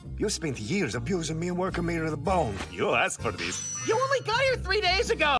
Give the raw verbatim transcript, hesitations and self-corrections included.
You spent years abusing me and working me to the bone. You asked for this. You only got here three days ago!